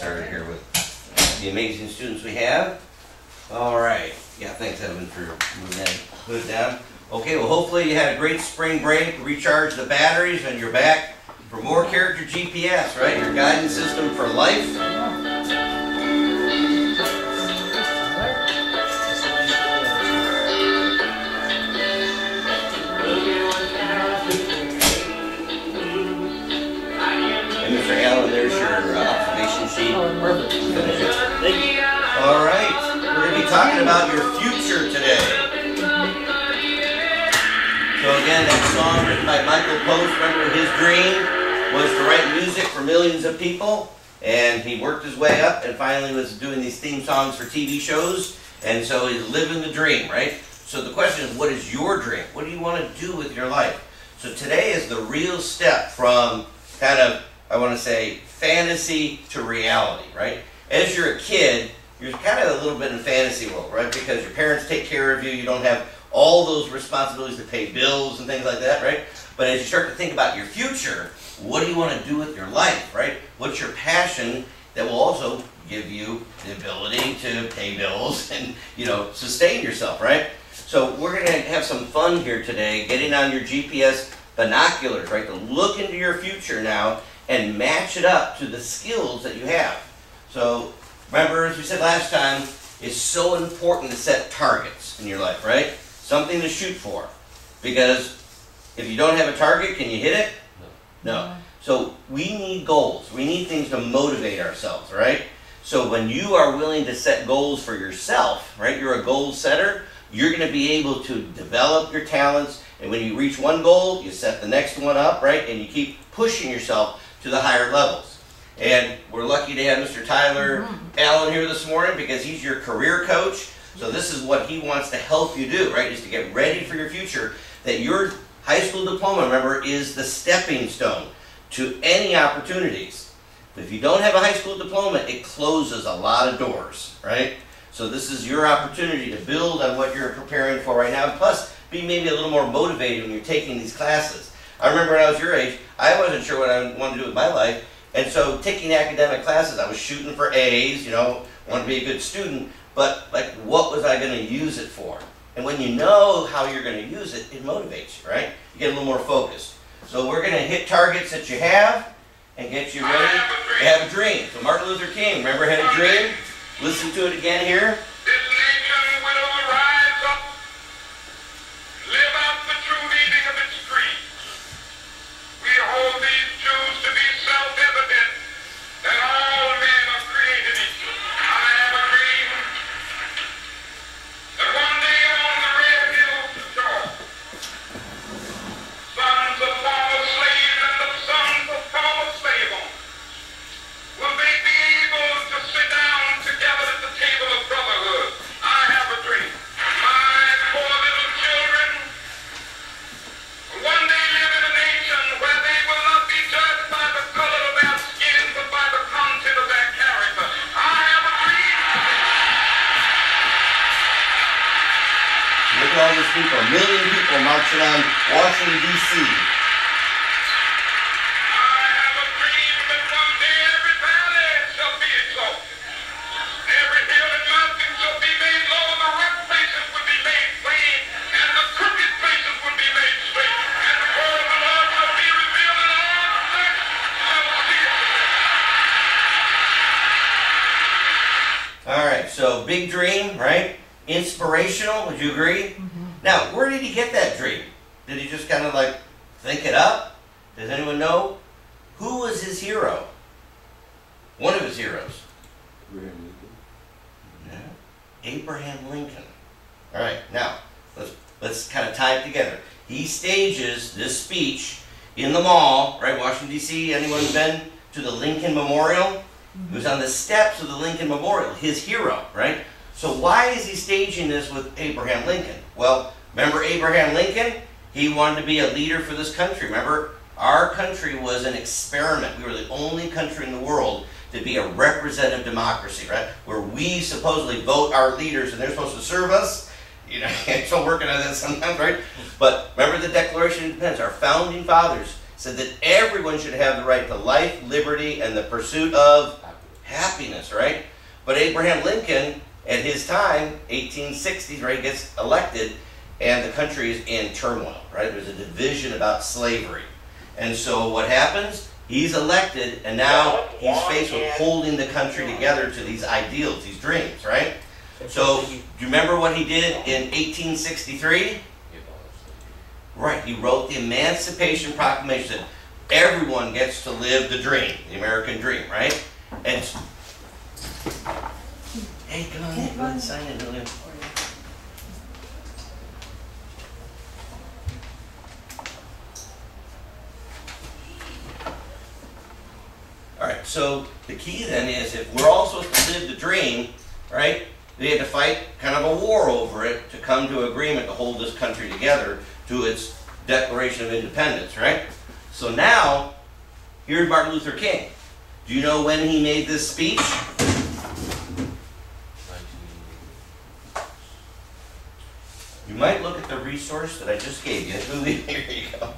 started here with the amazing students we have. All right. Yeah, thanks, Evan, for moving that hood down. Okay, well, hopefully you had a great spring break, recharge the batteries, and you're back for more Character GPS, right? Your guidance system for life. And Mr. Allen, there's your observation sheet. Perfect. Finish it. All right, we're going to be talking about your future today. So again, that song written by Michael Post, remember his dream was to write music for millions of people, and he worked his way up and finally was doing these theme songs for TV shows, and so he's living the dream, right? So the question is, what is your dream? What do you want to do with your life? So today is the real step from kind of, I want to say, fantasy to reality, right? As you're a kid, you're kind of a little bit in fantasy world, right? Because your parents take care of you, you don't have all those responsibilities to pay bills and things like that, right? But as you start to think about your future, what do you want to do with your life, right? What's your passion that will also give you the ability to pay bills and, you know, sustain yourself, right? So we're going to have some fun here today, getting on your GPS binoculars, right? To look into your future now and match it up to the skills that you have. So remember, as we said last time, it's so important to set targets in your life, right? Something to shoot for. Because if you don't have a target, can you hit it? No. So we need goals. We need things to motivate ourselves, right? So when you are willing to set goals for yourself, right? You're a goal setter. You're going to be able to develop your talents. And when you reach one goal, you set the next one up, right? And you keep pushing yourself to the higher levels. And we're lucky to have Mr. Tyler Allen here this morning because he's your career coach. So this is what he wants to help you do, right? Is to get ready for your future. That your high school diploma, remember, is the stepping stone to any opportunities. But if you don't have a high school diploma, it closes a lot of doors, right? So this is your opportunity to build on what you're preparing for right now. Plus, be maybe a little more motivated when you're taking these classes. I remember when I was your age, I wasn't sure what I wanted to do with my life. And so taking academic classes, I was shooting for A's, you know, wanted to be a good student. But, like, what was I going to use it for? And when you know how you're going to use it, it motivates you, right? You get a little more focused. So we're going to hit targets that you have and get you ready to have a dream. So Martin Luther King, remember, had a dream? Listen to it again here. This nation will rise up, live out the true meaning of its creed. We hold these truths to be self-evident, that all men are created equal. I have a dream that one day on the red hills of Georgia, sons of former slaves and the sons of former slave owners will they be able to sit down together at the table of brotherhood. I have a dream. My poor little children will one day live in a nation where they will not be judged by the color of their skin, but by the content of their character. I have a dream. Look at all these people, a million people marching on Washington, D.C. I have a dream that one day every valley shall be exalted. Every hill and mountain shall be made low, the rough places will be made plain, and the crooked places will be made straight. And the word of the Lord shall be revealed, and all flesh shall see it. All right, so big dream, right? Inspirational, would you agree? Now, where did he get that dream? Did he just kind of like think it up? Does anyone know? Who was his hero? One of his heroes. Yeah. Abraham Lincoln. All right, now, let's kind of tie it together. He stages this speech in the mall, right, Washington, D.C. Anyone been to the Lincoln Memorial? He was on the steps of the Lincoln Memorial, his hero, right? So why is he staging this with Abraham Lincoln? Well, remember Abraham Lincoln? He wanted to be a leader for this country. Remember, our country was an experiment. We were the only country in the world to be a representative democracy, right? Where we supposedly vote our leaders and they're supposed to serve us. You know, I'm still working on that sometimes, right? But remember the Declaration of Independence. Our founding fathers said that everyone should have the right to life, liberty, and the pursuit of happiness. this, right? But Abraham Lincoln, at his time, 1860s, right, gets elected, and the country is in turmoil, right? There's a division about slavery. And so what happens? He's elected, and now he's faced with holding the country together to these ideals, these dreams, right? So, do you remember what he did in 1863? Right, he wrote the Emancipation Proclamation. Everyone gets to live the dream, the American dream, right? And hey, come on, go and sign it, Lily. All right, so the key then is, if we're all supposed to live the dream, right, they had to fight kind of a war over it to come to agreement to hold this country together to its Declaration of Independence, right? So now, here's Martin Luther King. Do you know when he made this speech? You might look at the resource that I just gave you. Here you go.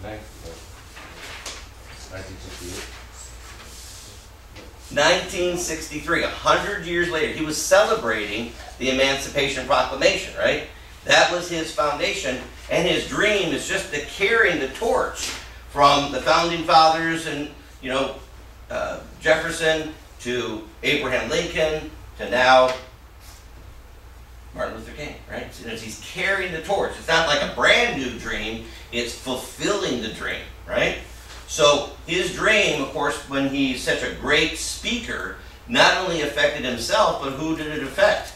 1963, 100 years later, he was celebrating the Emancipation Proclamation, right? That was his foundation, and his dream is just to carrying the torch from the Founding Fathers and, you know, Jefferson to Abraham Lincoln to now Martin Luther King, right? So he's carrying the torch. It's not like a brand new dream, it's fulfilling the dream, right? So his dream, of course, when he's such a great speaker, not only affected himself, but who did it affect?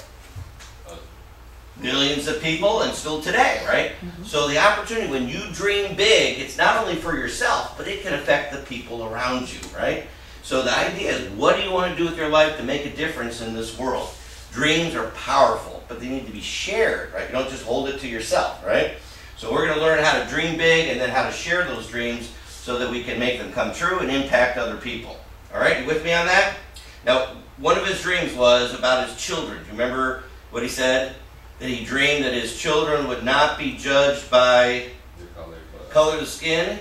Millions of people, and still today, right? Mm-hmm. So the opportunity, when you dream big, it's not only for yourself, but it can affect the people around you, right? So the idea is, what do you want to do with your life to make a difference in this world? Dreams are powerful, but they need to be shared, right? You don't just hold it to yourself, right? So we're going to learn how to dream big and then how to share those dreams so that we can make them come true and impact other people. All right, you with me on that? Now, one of his dreams was about his children. Do you remember what he said? That he dreamed that his children would not be judged by color of the skin,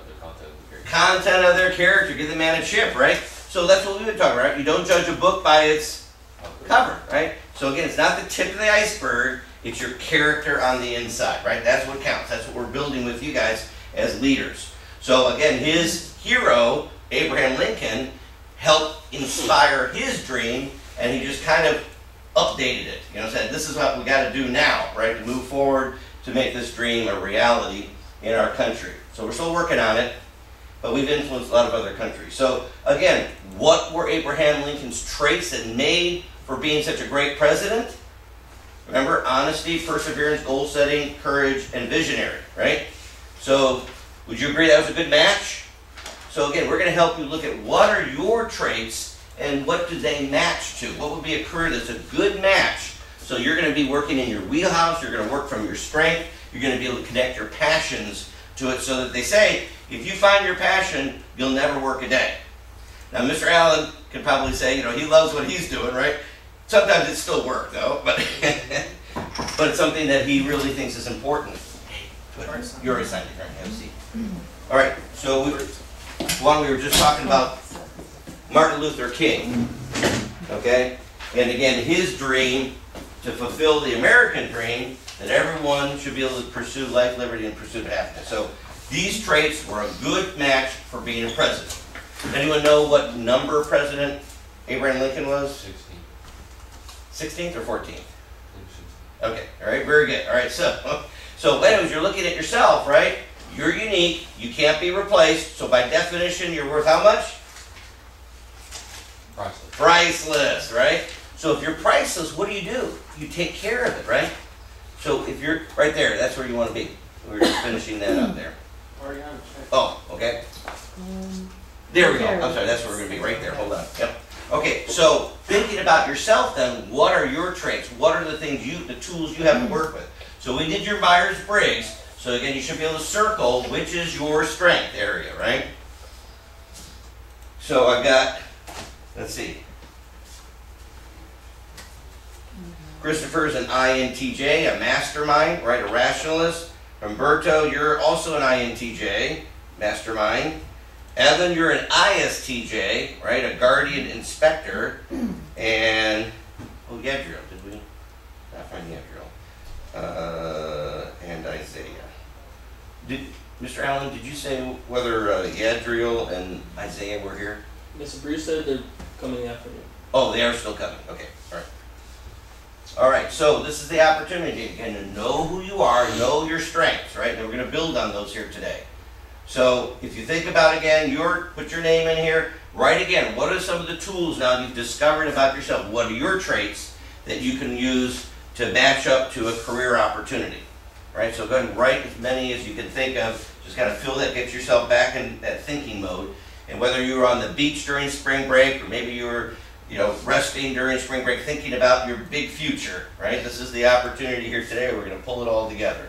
the content of their character. Give the man a chip, right? So that's what we've been talking about, right? You don't judge a book by its cover, right? So again, it's not the tip of the iceberg, it's your character on the inside, right? That's what counts. That's what we're building with you guys as leaders. So again, his hero, Abraham Lincoln, helped inspire his dream, and he just kind of updated it. You know, said, this is what we got to do now, right, to move forward to make this dream a reality in our country. So we're still working on it, but we've influenced a lot of other countries. So again, what were Abraham Lincoln's traits that made for being such a great president? Remember, honesty, perseverance, goal setting, courage, and visionary, right? So would you agree that was a good match? So again, we're going to help you look at what are your traits and what do they match to? What would be a career that's a good match? So you're going to be working in your wheelhouse, you're going to work from your strength, you're going to be able to connect your passions to it, so that they say, if you find your passion, you'll never work a day. Now, Mr. Allen can probably say, you know, he loves what he's doing, right? Sometimes it's still work, though, but but it's something that he really thinks is important. You already signed it, right? Have a seat. All right, so we were just talking about Martin Luther King, okay? And again, his dream to fulfill the American dream, that everyone should be able to pursue life, liberty, and pursuit of happiness. So these traits were a good match for being a president. Anyone know what number President Abraham Lincoln was? 16th or 14th? Okay, all right, very good. All right, so anyways, you're looking at yourself, right? You're unique, you can't be replaced, so by definition, you're worth how much? Priceless. Priceless, right? So if you're priceless, what do? You take care of it, right? So if you're right there, that's where you want to be. We're just finishing that up there. Oh, okay. There we go. I'm sorry, that's where we're going to be, right there. Hold on. Yep. Okay, so thinking about yourself then, what are your traits? What are the things the tools you have to work with? So we did your Myers-Briggs. So again, you should be able to circle which is your strength area, right? So I've got, let's see. Christopher's an INTJ, a mastermind, right? A rationalist. Humberto, you're also an INTJ, mastermind. Evan, you're an ISTJ, right? A guardian inspector. And, oh, Yadriel, did we not find Yadriel? And Isaiah. Mr. Allen, did you say whether Yadriel and Isaiah were here? Mr. Bruce said they're coming in the afternoon. Oh, they are still coming. Okay, all right. All right, so this is the opportunity again to know who you are, know your strengths, right? And we're going to build on those here today. So if you think about again, put your name in here. Write again, what are some of the tools now you've discovered about yourself? What are your traits that you can use to match up to a career opportunity? Right, so go ahead and write as many as you can think of. Just kind of feel that, get yourself back in that thinking mode. And whether you were on the beach during spring break, or maybe you were, resting during spring break, thinking about your big future, right? This is the opportunity here today. We're going to pull it all together.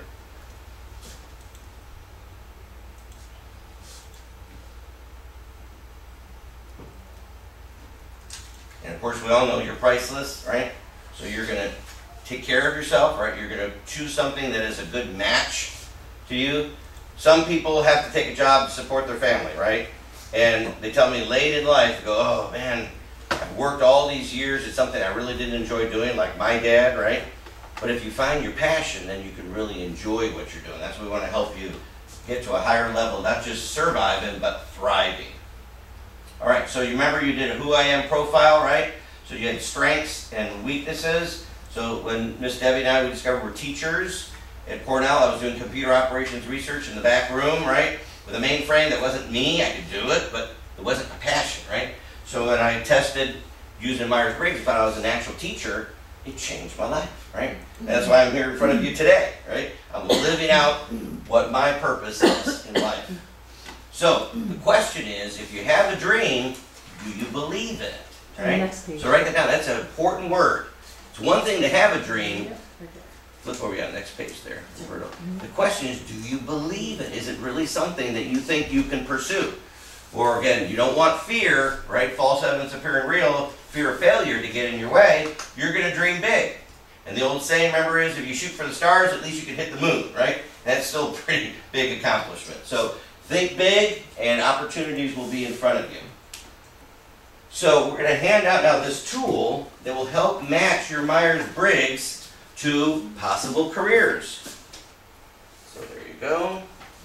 And of course, we all know you're priceless, right? So you're going to take care of yourself, right? You're going to choose something that is a good match to you. Some people have to take a job to support their family, right? And they tell me late in life, they go, oh man, I've worked all these years. It's something I really didn't enjoy doing, like my dad, right? But if you find your passion, then you can really enjoy what you're doing. That's what we want to help you get to a higher level, not just surviving, but thriving. All right, so you remember you did a Who I Am profile, right? So you had strengths and weaknesses. So when Miss Debbie and I, we discovered we're teachers at Cornell. I was doing computer operations research in the back room, right? With a mainframe that wasn't me. I could do it, but it wasn't my passion, right? So when I tested using Myers-Briggs, found I was an actual teacher, it changed my life, right? And that's why I'm here in front of you today, right? I'm living out what my purpose is in life. So the question is, if you have a dream, do you believe it, right? So write that down. That's an important word. It's one thing to have a dream. Look where we are, next page there. The question is, do you believe it? Is it really something that you think you can pursue? Or again, you don't want fear, right? False evidence appearing real, fear of failure to get in your way. You're going to dream big. And the old saying, remember, is if you shoot for the stars, at least you can hit the moon, right? That's still a pretty big accomplishment. So think big, and opportunities will be in front of you. So we're going to hand out now this tool that will help match your Myers-Briggs to possible careers. So there you go.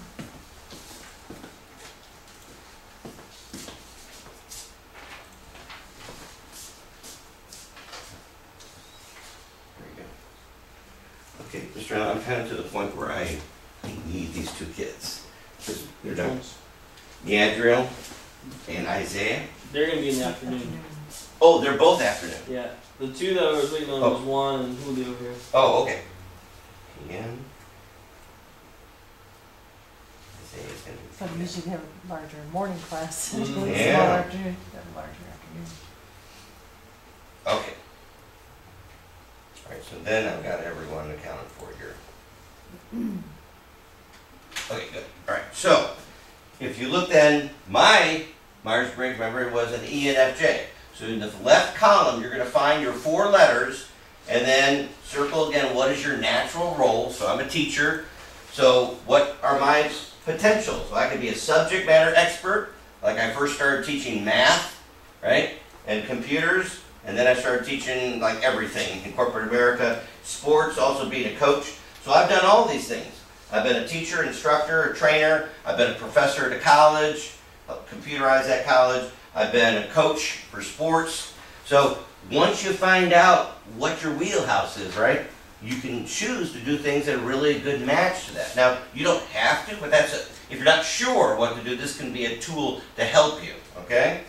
There you go. Okay, Mr. Allen, I'm kind of to the point where I need these two kids. They're done. Yadriel and Isaiah. They're going to be in the afternoon. Oh, they're both afternoon. Yeah. The two that I was waiting on was Juan and Julio here. Oh, okay. And Isaiah's going to be. So you usually have a larger morning class. Mhm. Smaller Yeah. afternoon, have a larger afternoon. Okay. All right, so then I've got everyone accounted for here. Okay, good. All right, so if you look then, my Myers-Briggs, remember, it was an ENFJ. So in the left column, you're going to find your 4 letters, and then circle again, what is your natural role? So I'm a teacher. So what are my potentials? Well, I could be a subject matter expert, like I first started teaching math, right, and computers, and then I started teaching like everything in corporate America, sports, also being a coach. So I've done all these things. I've been a teacher, instructor, a trainer. I've been a professor at a college, computerized that college. I've been a coach for sports. So once you find out what your wheelhouse is, right, you can choose to do things that are really a good match to that. Now, you don't have to, but if you're not sure what to do, this can be a tool to help you, okay?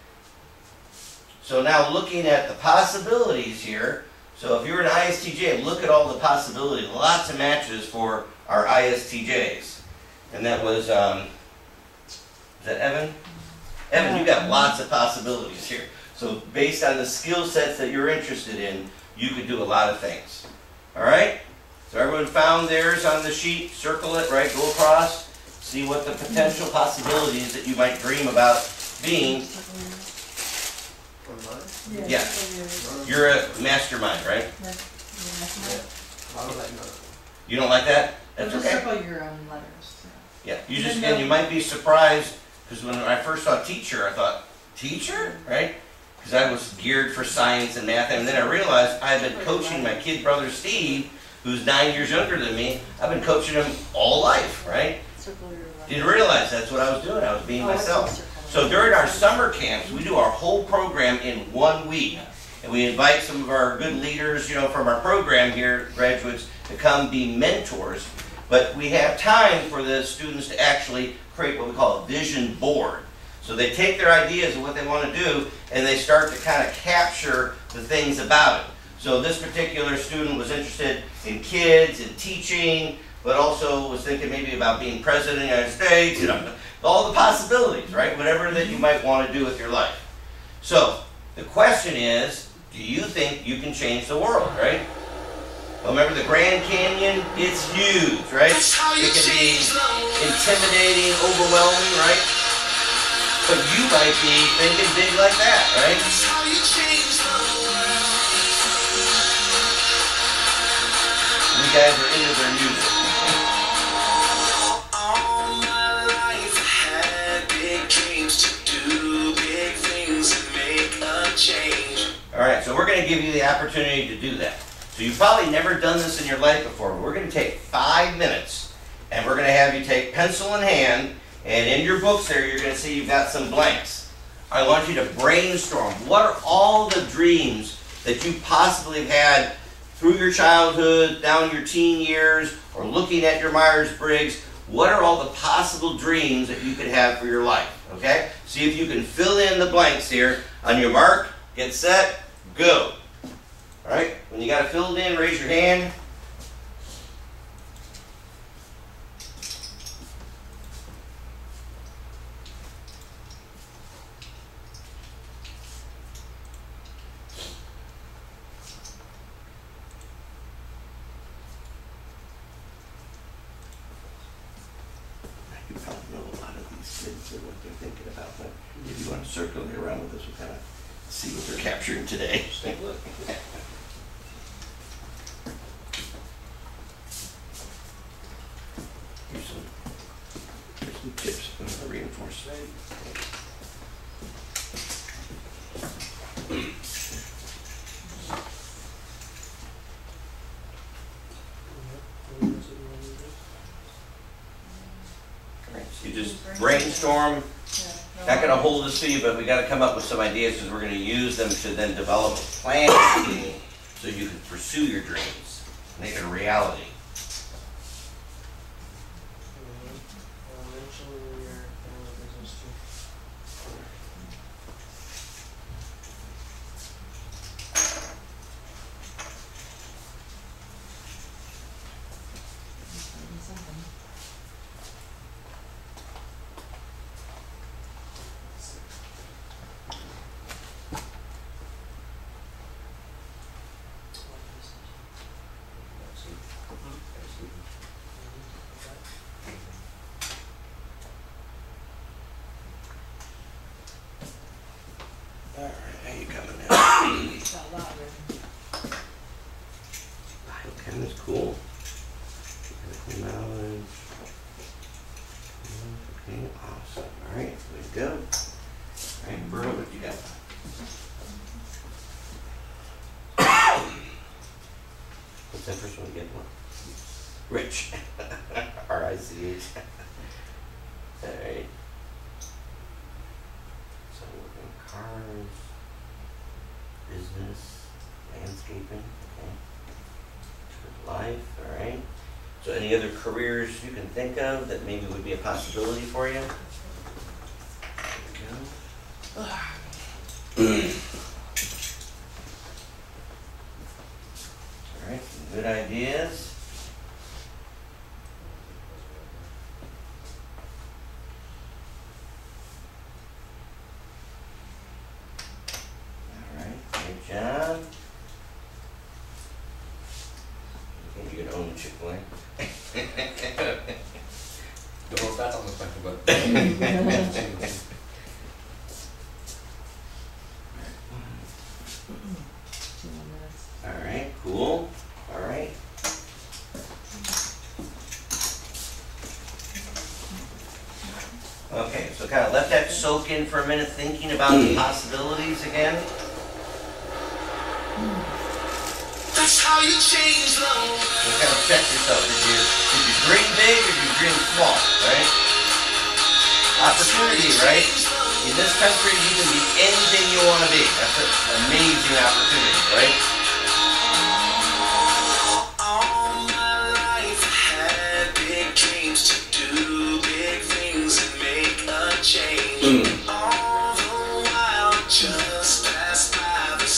So now looking at the possibilities here, so if you're an ISTJ, look at all the possibilities, lots of matches for our ISTJs. And that was, is that Evan? Evan, you got lots of possibilities here. So based on the skill sets that you're interested in, you could do a lot of things. All right? So everyone found theirs on the sheet, circle it, right, go across, see what the potential possibilities that you might dream about being. Yeah. You're a mastermind, right? You don't like that? That's Just okay. circle your own letters. Yeah. You just, again, you might be surprised Because when I first saw teacher, I thought, teacher, right? Because I was geared for science and math, and then I realized I had been coaching my kid brother Steve, who's 9 years younger than me. I've been coaching him all life, right? Didn't realize that's what I was doing. I was being myself. So during our summer camps, we do our whole program in 1 week. And we invite some of our good leaders, from our program here, graduates, to come be mentors. But we have time for the students to actually create what we call a vision board. So they take their ideas of what they want to do, and they start to kind of capture the things about it. So this particular student was interested in kids and teaching, but also was thinking maybe about being president of the United States, all the possibilities, right? Whatever that you might want to do with your life. So the question is, do you think you can change the world, right? Well, remember the Grand Canyon? It's huge, right? It can be intimidating, overwhelming, right? But you might be thinking big like that, right? You guys are into their music. All my life I had big dreams to do big things and make a change. All right, so we're going to give you the opportunity to do that. So you've probably never done this in your life before, but we're going to take 5 minutes, and we're going to have you take pencil in hand, and in your books there, you're going to see you've got some blanks. I want you to brainstorm. What are all the dreams that you possibly have had through your childhood, down your teen years, or looking at your Myers-Briggs? What are all the possible dreams that you could have for your life, okay? See if you can fill in the blanks here. On your mark, get set, go. All right, when you got it filled in, raise your hand. You probably know a lot of these kids and what they're thinking about, but if you want to circle it around with us, we'll kind of see what they're capturing today. Take a look. Here's some tips I'm going to reinforce. Alright, so you just brainstorm. Not going to hold this to you, but we got to come up with some ideas because we're going to use them to then develop a plan so you can pursue your dreams, make it a reality. Eventually, your family business too. Alright, how you coming now? Okay, that's cool. Mountain. Okay, awesome. Alright, there you go. Alright, Burl, what you got? What's that first one again? Rich. R-I-C-H. Alright. So working cars, business, landscaping, okay. Good life, alright. So any other careers you can think of that maybe would be a possibility for you? There we go. Alright, some good ideas. Good job. You can own Chick-fil-A. Don't know if that's on the spectrum, but Alright, cool. Alright. Okay, so kind of left soak in for a minute thinking about the possibilities again? That's how you change the world. You kind of check yourself. Did you dream big or did you dream small, right? Opportunity, right? In this country, you can be anything you want to be. That's an amazing opportunity, right? All my life I had big dreams to do big things and make a change. All the while, just pass by the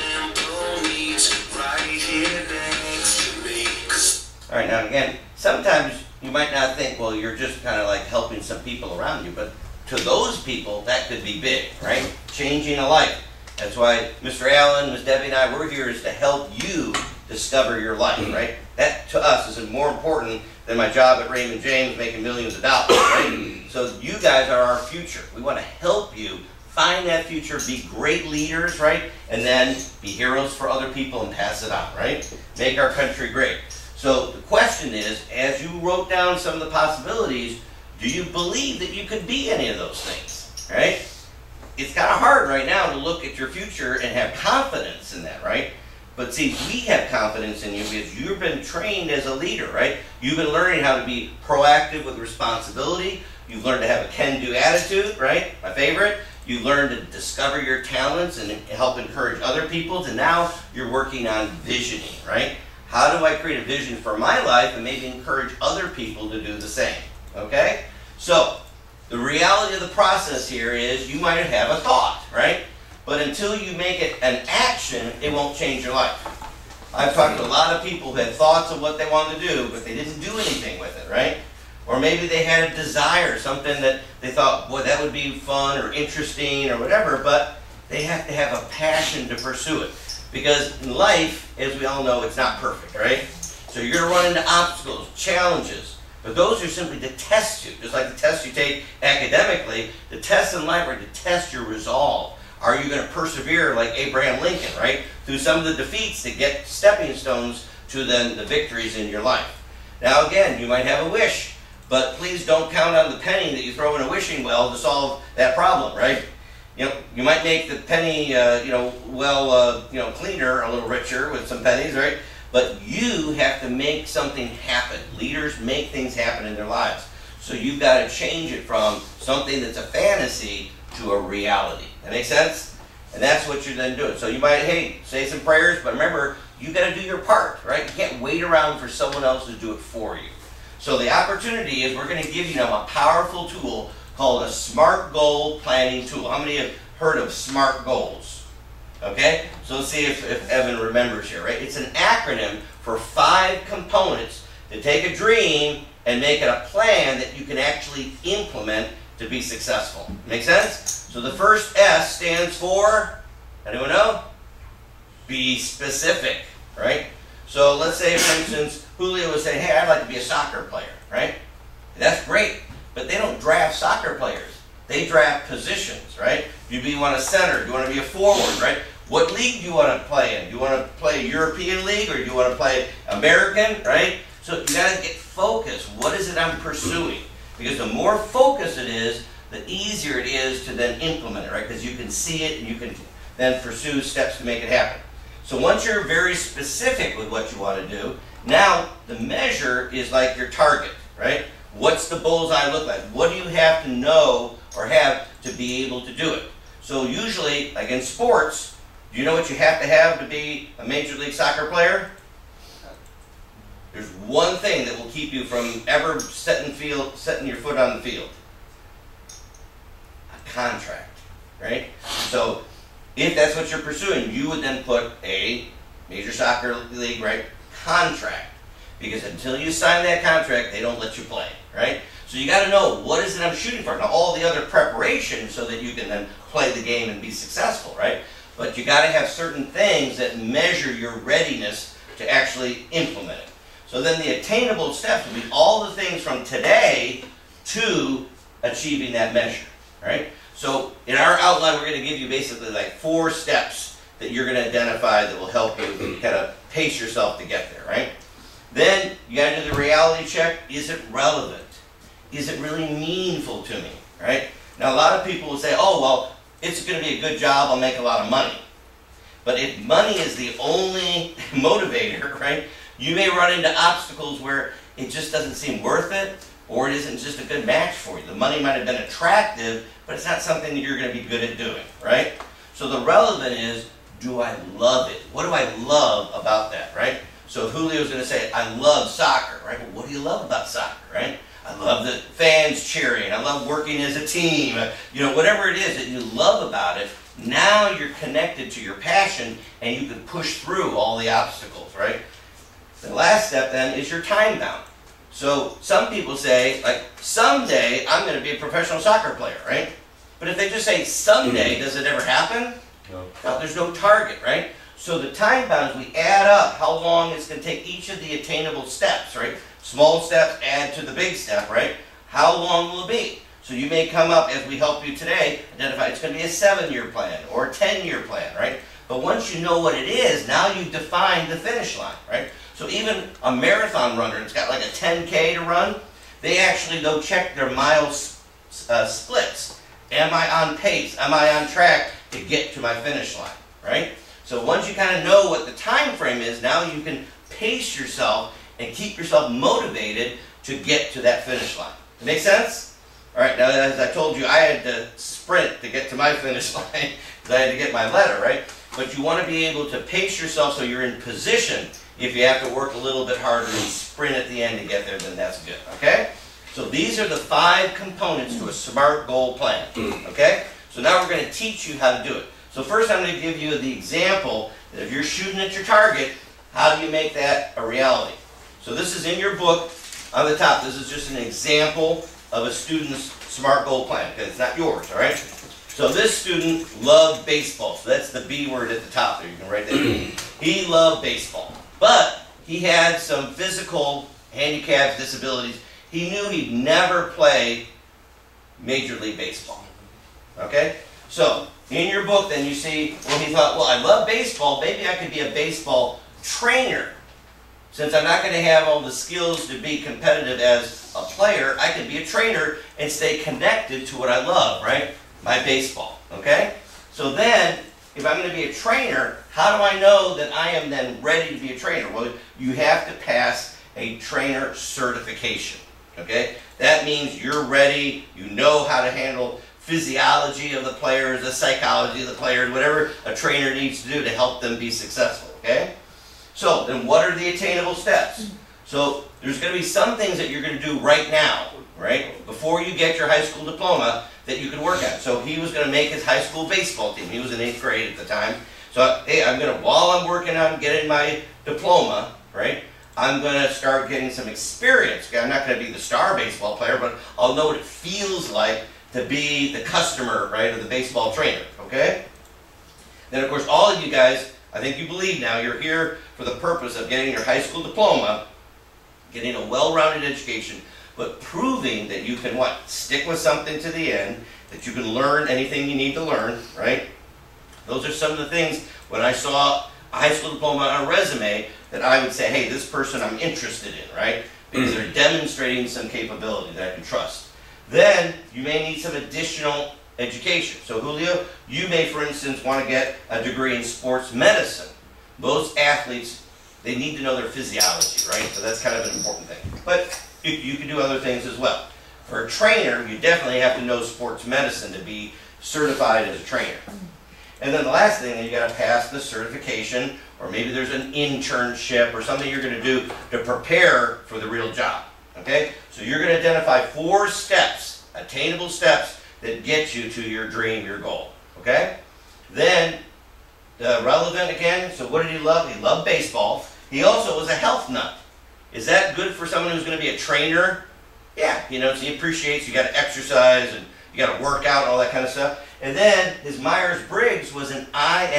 simple needs right here next to me. All right, now again, sometimes you might not think, well, you're just kind of like helping some people around you, but to those people, that could be big, right? Changing a life. That's why Mr. Allen, Ms. Debbie and I, we're here is to help you discover your life, right? That to us is more important than my job at Raymond James making millions of dollars, right? So you guys are our future. We want to help you find that future, be great leaders, right? And then be heroes for other people and pass it on, right? Make our country great. So the question is, as you wrote down some of the possibilities, do you believe that you could be any of those things, right? It's kind of hard right now to look at your future and have confidence in that, right? But see, we have confidence in you because you've been trained as a leader, right? You've been learning how to be proactive with responsibility. You've learned to have a can-do attitude, right? My favorite. You've learned to discover your talents and help encourage other people. And now you're working on visioning, right? How do I create a vision for my life and maybe encourage other people to do the same, okay? So, the reality of the process here is you might have a thought, right? But until you make it an action, it won't change your life. I've talked to a lot of people who had thoughts of what they wanted to do, but they didn't do anything with it, right? Or maybe they had a desire, something that they thought, boy, that would be fun or interesting or whatever, but they have to have a passion to pursue it. Because in life, as we all know, it's not perfect, right? So you're going to run into obstacles, challenges. But those are simply to test you. Just like the tests you take academically, the tests in life are to test your resolve. Are you going to persevere like Abraham Lincoln, right? Through some of the defeats to get stepping stones to then the victories in your life. Now again, you might have a wish, but please don't count on the penny that you throw in a wishing well to solve that problem, right? You know, you might make the penny, cleaner, a little richer with some pennies, right? But you have to make something happen. Leaders make things happen in their lives. So you've got to change it from something that's a fantasy to a reality. That makes sense? And that's what you're then doing. So you might, hey, say some prayers, but remember, you got to do your part, right? You can't wait around for someone else to do it for you. So the opportunity is we're going to give you now a powerful tool called a SMART goal planning tool. How many have heard of SMART goals? Okay, so let's see if Evan remembers here, right? It's an acronym for 5 components to take a dream and make it a plan that you can actually implement to be successful. Make sense? So the first S stands for, anyone know? Be specific, right? So let's say, for instance, Julio was saying, hey, I'd like to be a soccer player, right? That's great, but they don't draft soccer players. They draft positions, right? Do you want a center? Do you want to be a forward, right? What league do you want to play in? Do you want to play a European league or do you want to play American, right? So you got to get focused. What is it I'm pursuing? Because the more focused it is, the easier it is to then implement it, right? Because you can see it and you can then pursue steps to make it happen. So once you're very specific with what you want to do, now the measure is like your target, right? What's the bullseye look like? What do you have to know or have to be able to do it? So usually, like in sports, do you know what you have to be a Major League Soccer player? There's one thing that will keep you from ever setting your foot on the field. A contract, right? So if that's what you're pursuing, you would then put a Major Soccer League, right, contract. Because until you sign that contract, they don't let you play, right? So you got to know, what is it I'm shooting for? Now, all the other preparation so that you can then play the game and be successful, right? But you got to have certain things that measure your readiness to actually implement it. So then the attainable steps will be all the things from today to achieving that measure, right? So in our outline, we're going to give you basically like 4 steps that you're going to identify that will help you kind of pace yourself to get there, right? Then you got to do the reality check. Is it relevant? Is it really meaningful to me, right? Now a lot of people will say, oh, well, it's going to be a good job, I'll make a lot of money. But if money is the only motivator, right, you may run into obstacles where it just doesn't seem worth it, or it isn't just a good match for you. The money might have been attractive, but it's not something that you're going to be good at doing, right? So the relevant is, do I love it? What do I love about that, right? So Julio's going to say, I love soccer, right? Well, what do you love about soccer, right? I love the fans cheering. I love working as a team. You know, whatever it is that you love about it, now you're connected to your passion and you can push through all the obstacles, right? The last step then is your time bound. So some people say, like, someday I'm going to be a professional soccer player, right? But if they just say someday, does it ever happen? No, there's no target, right? So the time bounds, we add up how long it's going to take each of the attainable steps, right? Small steps add to the big step, right? How long will it be? So you may come up, as we help you today, identify it's going to be a 7-year plan or a 10-year plan, right? But once you know what it is, now you've defined the finish line, right? So even a marathon runner that's got like a 10K to run, they actually go check their mile splits. Am I on pace? Am I on track to get to my finish line, right? So once you kind of know what the time frame is, now you can pace yourself and keep yourself motivated to get to that finish line. Make sense? All right, now as I told you, I had to sprint to get to my finish line because I had to get my letter, right? But you want to be able to pace yourself so you're in position. If you have to work a little bit harder and sprint at the end to get there, then that's good, okay? So these are the 5 components to a SMART goal plan, okay? So now we're going to teach you how to do it. So first I'm going to give you the example that if you're shooting at your target, how do you make that a reality? So this is in your book on the top. This is just an example of a student's SMART goal plan, because it's not yours, all right? So this student loved baseball. So that's the B word at the top there. You can write that in. He loved baseball. But he had some physical handicaps, disabilities. He knew he'd never play Major League Baseball. Okay? So, in your book then you see, well, he thought, well, I love baseball. Maybe I could be a baseball trainer. Since I'm not going to have all the skills to be competitive as a player, I can be a trainer and stay connected to what I love, right? My baseball. Okay? So then, if I'm going to be a trainer, how do I know that I am then ready to be a trainer? Well, you have to pass a trainer certification. Okay? That means you're ready, you know how to handle physiology of the players, the psychology of the players, whatever a trainer needs to do to help them be successful. Okay? So, then what are the attainable steps? So, there's going to be some things that you're going to do right now, right? Before you get your high school diploma that you can work on. So, he was going to make his high school baseball team. He was in 8th grade at the time. So, hey, I'm going to, while I'm working on getting my diploma, right, I'm going to start getting some experience. Okay, I'm not going to be the star baseball player, but I'll know what it feels like to be the customer, right, of the baseball trainer, okay? Then, of course, all of you guys, I think you believe now, you're here for the purpose of getting your high school diploma, getting a well-rounded education, but proving that you can, what, stick with something to the end, that you can learn anything you need to learn, right? Those are some of the things, when I saw a high school diploma on a resume, that I would say, hey, this person I'm interested in, right? Because they're demonstrating some capability that I can trust. Then, you may need some additional education. So, Julio, you may, for instance, want to get a degree in sports medicine. Most athletes, they need to know their physiology, right? So that's kind of an important thing. But you can do other things as well. For a trainer, you definitely have to know sports medicine to be certified as a trainer. And then the last thing, you got to pass the certification, or maybe there's an internship or something you're going to do to prepare for the real job. Okay? So you're going to identify 4 steps, attainable steps, that get you to your dream, your goal. Okay? Then, relevant again, so what did he love? He loved baseball. He also was a health nut. Is that good for someone who's going to be a trainer? Yeah, you know, so he appreciates you got to exercise and you got to work out and all that kind of stuff. And then his Myers-Briggs was an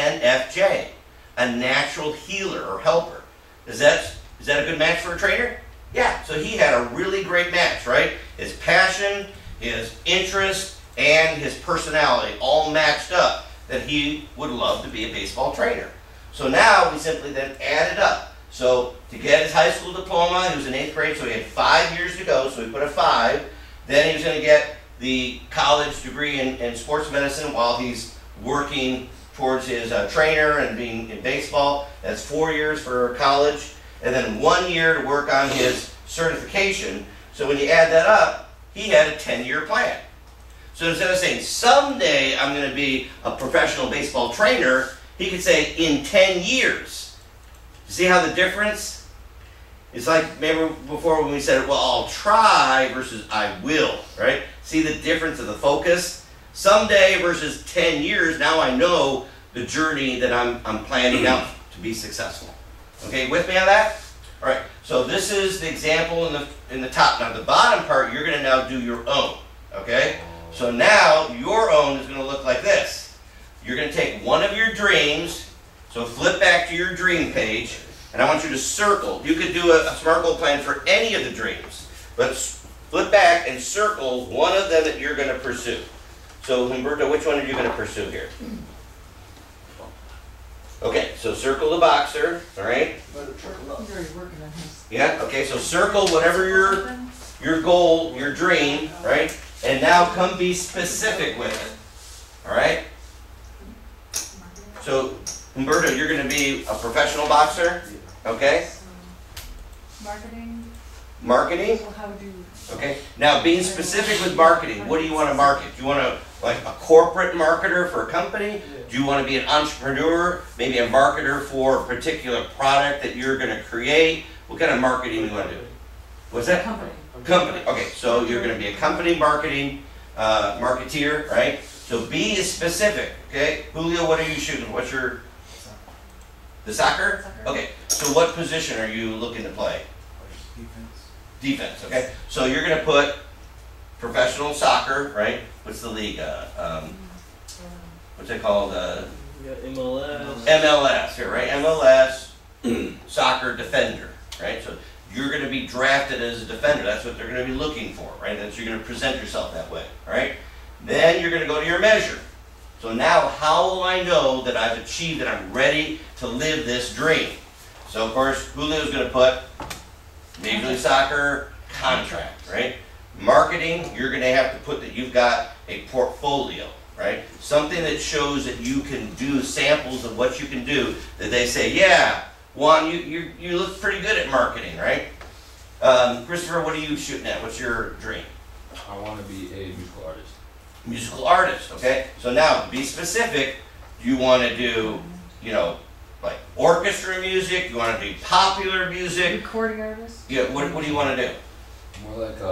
INFJ, a natural healer or helper. Is that a good match for a trainer? Yeah, so he had a really great match, right? His passion, his interest, and his personality all matched up that he would love to be a baseball trainer. So now we simply then add it up. So to get his high school diploma, he was in 8th grade, so he had 5 years to go, so we put a 5. Then he was going to get the college degree in sports medicine while he's working towards his trainer and being in baseball. That's 4 years for college, and then 1 year to work on his certification. So when you add that up, he had a 10-year plan. So instead of saying, someday I'm going to be a professional baseball trainer, he could say, in 10 years. See how the difference? It's like, remember before when we said, well, I'll try versus I will, right? See the difference of the focus? Someday versus 10 years, now I know the journey that I'm planning out to be successful. Okay, with me on that? All right, so this is the example in the top. Now the bottom part, you're going to now do your own, okay? So now your own is going to look like this. You're going to take one of your dreams, so flip back to your dream page, and I want you to circle. You could do a SMART goal plan for any of the dreams, but flip back and circle one of them that you're going to pursue. So Humberto, which one are you going to pursue here? Okay, so circle the boxer, all right? He's already working on his. Yeah, okay, so circle whatever your goal, your dream, right? And now come be specific with it, all right? So, Humberto, you're going to be a professional boxer, okay? Marketing. Marketing, So how do? okay? Now, being specific with marketing, what do you want to market? Do you want to, like, a corporate marketer for a company? Do you want to be an entrepreneur, maybe a marketer for a particular product that you're going to create? What kind of marketing do you want to do? What's that? Company. Company. Okay, so you're going to be a company marketing marketeer, right? So be specific, okay? Julio, what are you shooting? What's your... The soccer? Soccer. Okay, so what position are you looking to play? Defense, okay? So you're going to put professional soccer, right? What's the league? What's it called? We got MLS. MLS here, right? MLS, soccer defender, right? So you're going to be drafted as a defender. That's what they're going to be looking for, right? That's you're going to present yourself that way, all right? Then you're going to go to your measure. So now, how will I know that I've achieved it? I'm ready to live this dream. So of course, Julio's going to put Major League Soccer contract, right? Marketing, you're going to have to put that you've got a portfolio, right? Something that shows that you can do samples of what you can do. That they say, yeah, Juan, you look pretty good at marketing, right? Christopher, what are you shooting at? What's your dream? I want to be a musical artist. Musical artist, okay? So now, be specific. Do you want to do, you know, like orchestra music? Do you want to do popular music? Recording artist. Yeah, what do you want to do? More like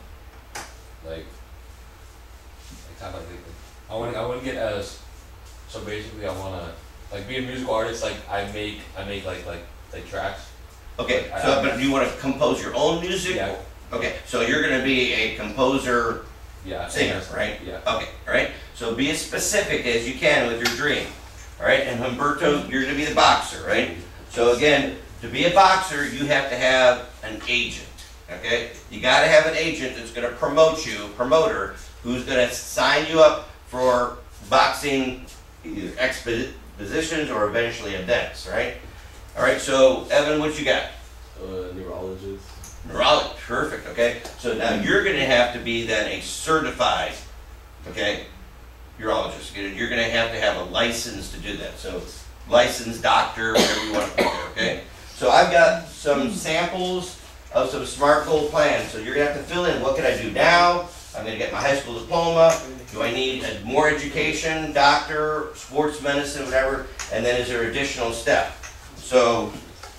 kind of like I want to get as so basically I want to like be a musical artist. Like I make like tracks. Okay, Like, so but do you want to compose your own music? Yeah. Okay, so you're going to be a composer, Yeah. singer, right? Yeah. Okay, all right. So be as specific as you can with your dream, all right? And Humberto, you're going to be the boxer, right? So again, to be a boxer, you have to have an agent, okay? You got to have an agent that's going to promote you, promoter, who's going to sign you up for boxing, either expositions or eventually events, right? All right. So Evan, what you got? Neurologist. Neurologist, perfect, okay? So now you're going to have to be then a certified, okay, urologist. You're going to have a license to do that. So licensed doctor, whatever you want to put there, okay? So I've got some samples of some SMART goal plans. So you're going to have to fill in, what can I do now? I'm going to get my high school diploma. Do I need more education, doctor, sports medicine, whatever? And then is there additional step? So,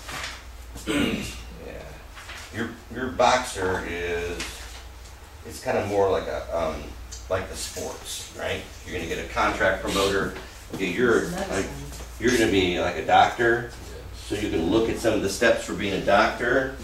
your boxer is, it's kind of more like a like the sports, right? You're gonna get a contract promoter. Okay, you're gonna be like a doctor, so you can look at some of the steps for being a doctor.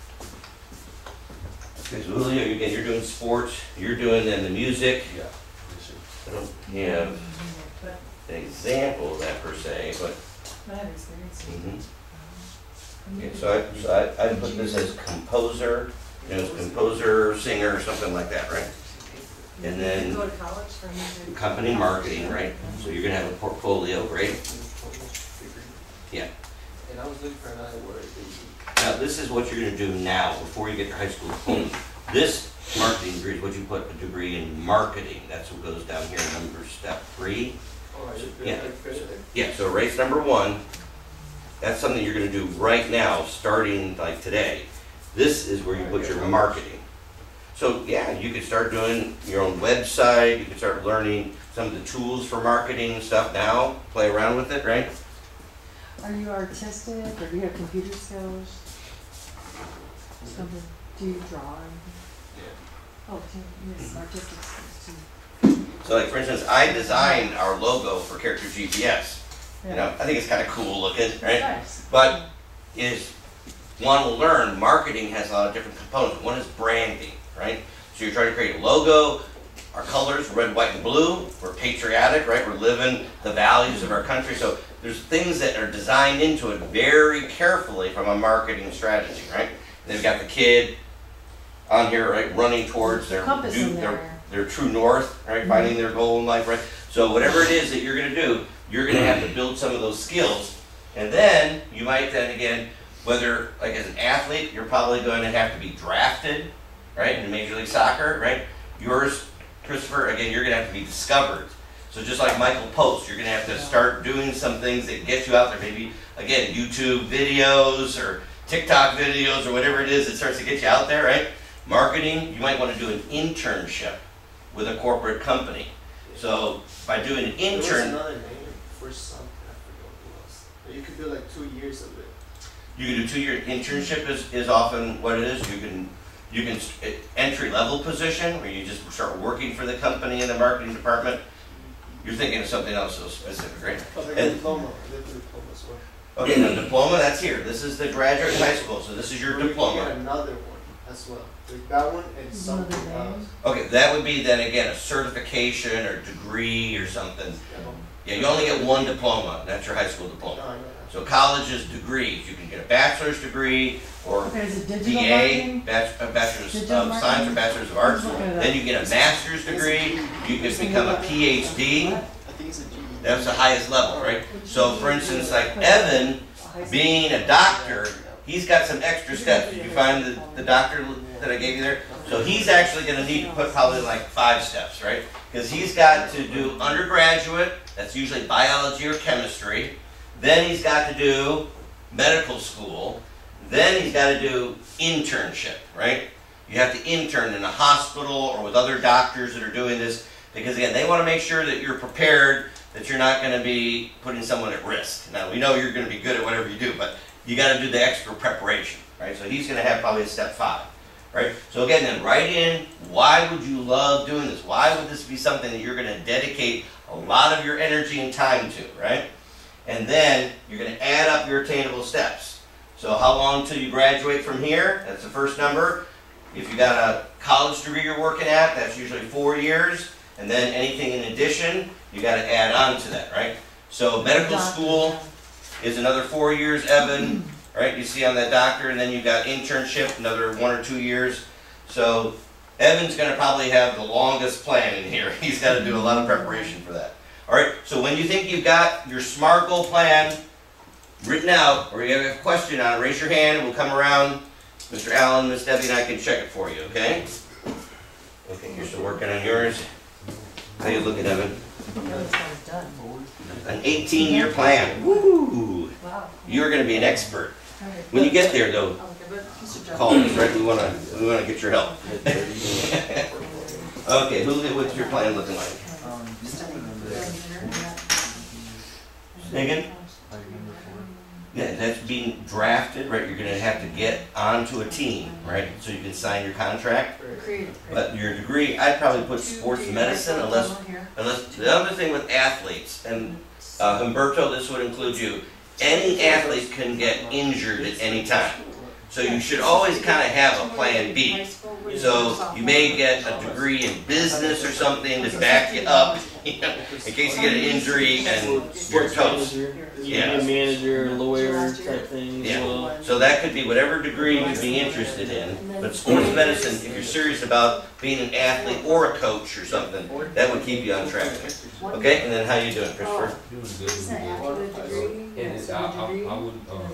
Okay, so Julio, again, you're doing sports. You're doing then the music. Yeah. I don't have an example of that per se, but. I have experience. Mhm. Okay, so I put this as composer, composer, singer, or something like that, right? And then Go to college for music. company marketing, right? So you're gonna have a portfolio, right? Yeah. And I was looking for another word. Now this is what you're gonna do now before you get your high school diploma. This marketing degrees, would you put a degree in marketing? That's what goes down here, number step 3. Yeah. Yeah, so erase number 1. That's something you're gonna do right now, starting like today. This is where you put your marketing. So yeah, you could start doing your own website, you could start learning some of the tools for marketing and stuff now, play around with it, right? Are you artistic, or do you have computer skills? Something, do you draw or anything? Oh, yes, artistic skills too. So like for instance, I designed our logo for Character GPS. You know, I think it's kind of cool looking, right? Nice. But is one will learn marketing has a lot of different components. One is branding, right? So you're trying to create a logo. Our colors, red, white, and blue. We're patriotic, right? We're living the values of our country. So there's things that are designed into it very carefully from a marketing strategy, right? And they've got the kid on here, right, running towards their Compass in there. their true north, right, finding their goal in life, right? So whatever it is that you're going to do, you're going to have to build some of those skills, and then you might then again, whether like as an athlete, you're probably going to have to be drafted, right, in Major League Soccer, right? Yours, Christopher, again, you're going to have to be discovered. So just like Michael Post, you're going to have to start doing some things that get you out there. Maybe again, YouTube videos or TikTok videos or whatever it is that starts to get you out there, right? Marketing, you might want to do an internship with a corporate company. So by doing an There was intern, another name for something, I forgot what it was. But you could do like 2 years of it. you can do 2-year internship is often what it is. You can entry level position where you just start working for the company in the marketing department. You're thinking of something else so specific, right? But like And- a diploma. I did the diploma as well. Okay, now diploma, that's here. This is the graduate high school, so this is your Or you could diploma. get another one as well. Like that one and something Another else. name? Okay, that would be then again a certification or degree or something. Yeah, you only get one diploma, and that's your high school No, diploma. I know So college is degrees. You can get a bachelor's degree or Okay, is it digital BA, marketing? bachelor's Digital of science marketing? or bachelor's of arts. Let's look it up. Then you get a master's degree. You can become a PhD. that. I think it's a GED. That's the highest level, right? So for instance, like Evan, being a doctor, he's got some extra steps. Did you find the doctor that I gave you there? So he's actually going to need to put probably like 5 steps, right? Because he's got to do undergraduate, that's usually biology or chemistry. Then he's got to do medical school. Then he's got to do internship, right? You have to intern in a hospital or with other doctors that are doing this. Because again, they want to make sure that you're prepared, that you're not going to be putting someone at risk. Now, we know you're going to be good at whatever you do, but you got to do the extra preparation, right? So he's going to have probably a step 5, right? So again, then write in, why would you love doing this? Why would this be something that you're going to dedicate a lot of your energy and time to, right? And then you're going to add up your attainable steps. So how long till you graduate from here? That's the first number. If you got a college degree you're working at, that's usually 4 years. And then anything in addition, you got to add on to that, right? So medical school is another 4 years, Evan, right? You see on that doctor, and then you've got internship, another 1 or 2 years. So Evan's going to probably have the longest plan in here. He's got to do a lot of preparation for that. All right, so when you think you've got your SMART goal plan written out, or you have a question on it, raise your hand, we'll come around. Mr. Allen, Miss Debbie, and I can check it for you, okay? Okay, you're still working on yours. How you looking, Evan? This one's done. An 18-year plan. Woo! Wow. You're going to be an expert. All right. When you get there, though, I'll give it Mr. Jones. call us, right? We want to get your help. Okay, what's your plan looking like? Megan? Yeah, that's being drafted, right? You're going to have to get onto a team, right? So you can sign your contract. Creative. But your degree, I'd probably put sports medicine unless the other thing with athletes, and Humberto, this would include you, any athlete can get injured at any time. So you should always kind of have a plan B. So you may get a degree in business or something to back you up, you know, in case you get an injury and you're Sports toast. manager. Yeah. A manager, lawyer type thing as Yeah. well. So that could be whatever degree you'd be interested in. But sports medicine, if you're serious about being an athlete or a coach or something, that would keep you on track. Okay, and then how you doing, Christopher? Doing good. And I would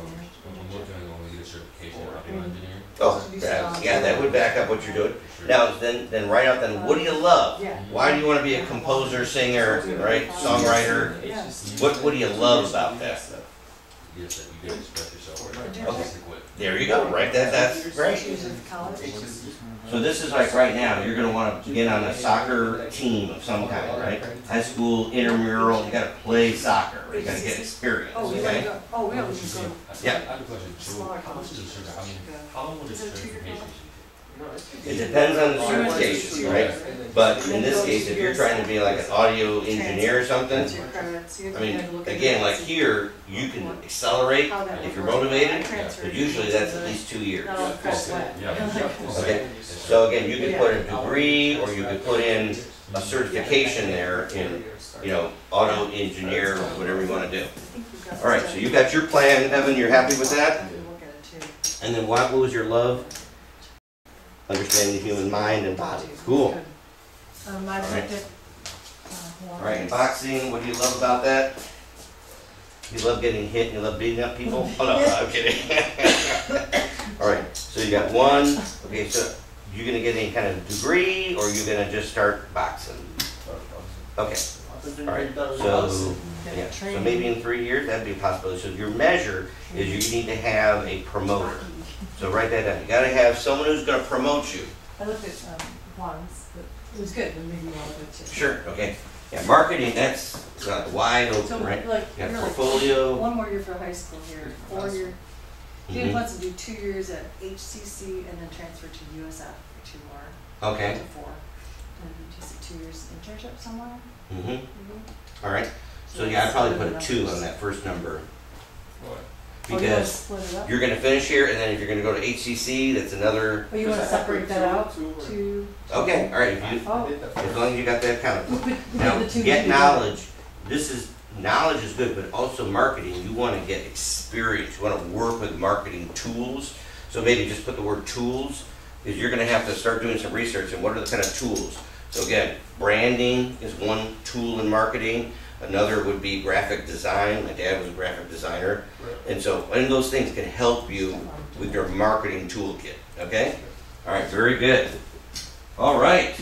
I'm looking to go get a certification in audio engineering. Oh, yeah, that would back up what you're doing. Now, then write out then, what do you love? Yeah. Why do you want to be a composer, singer, right, songwriter? Yeah. What do you love about that? You just you can express yourself. Okay. There you go, right, that's great. College? So this is like right now, you're gonna wanna get on a soccer team of some kind, right? High school, intramural, you gotta play soccer, you gotta get experience, Oh, we wanna okay? go, oh, we always just go. Yeah. I have a question. So how much is the certification? I mean, how long would this Is it a 2-year certification? college? It depends on the certification, right? But in this case, if you're trying to be like an audio engineer or something, That's your credits. You have I to mean, look at again, it. like here, you can accelerate How that if would you're work. motivated, Transfer but usually to that's the- at least 2 years. No, press what? Yeah. Okay, so again, you could put a degree, or you could put in a certification there in, auto engineer, or whatever you wanna do. All right, so you got your plan, Evan, you're happy with that? And then what was your love? Understanding the human mind and body. Cool. I Alright. looked at. All right, and boxing, what do you love about that? You love getting hit and you love beating up people? Oh, no, I'm kidding. All right, so you got one. Okay, so you gonna get any kind of degree, or you gonna just start boxing? Okay, all right, so, yeah, so maybe in 3 years, that'd be a possibility. So your measure is you need to have a promoter. So write that down. You gotta have someone who's gonna promote you. I looked at once, but it was good, but maybe you want to go to. Sure, okay. Yeah, marketing, that's wide So open, right? like, You got you're like, portfolio. 1 more year for high school here, 4 year. He Mhm. wants to do 2 years at HCC and then transfer to USF for 2 more. Okay. To 4. And just a 2 years internship somewhere. Mm-hmm, maybe. all right. So yeah, I'd probably put a 2 on that first number. What? Oh, you wanna Because split it up? you're gonna finish here, and then if you're gonna go to HCC, that's another, Oh, you wanna separate that out to? okay, all right, if you, Oh. as long as you got that counted. We put Now, the 2 get together. knowledge, knowledge is good, but also marketing, you wanna get experience, you wanna work with marketing tools. So maybe just put the word tools, because you're gonna have to start doing some research, and what are the kind of tools? So again, branding is one tool in marketing, another would be graphic design, my dad was a graphic designer. And so, and those things can help you with your marketing toolkit, okay? All right, very good. All right.